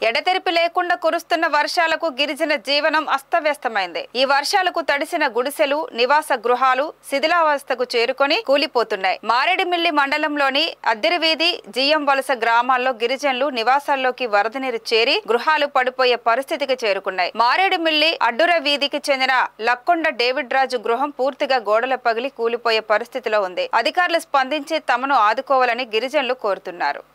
ఎడతెరిపి లేకుండా కురుస్తున్న వర్షాలకు గిరిజన జీవనం అస్తవ్యస్తమైంది. ఈ వర్షాలకు తడిసిన గుడిసెలు, నివాస గృహాలు శిథిలావస్థకు చేరుకొని కూలిపోతున్నాయి. మారేడుమిల్లి మండలంలోని అద్దిరివీధి, జియ్యం వలస గ్రామాల్లో గిరిజనులు నివాసాల్లోకి వరద నీరు చేరి గృహాలు పడిపోయే పరిస్థితికి చేరుకున్నాయి. మారేడుమిల్లి అడ్డుర వీధికి చెందిన లక్కొండ డేవిడ్ రాజు గృహం పూర్తిగా గోడల పగిలి కూలిపోయే పరిస్థితిలో ఉంది. అధికారులు స్పందించి తమను ఆదుకోవాలని గిరిజనులు కోరుతున్నారు.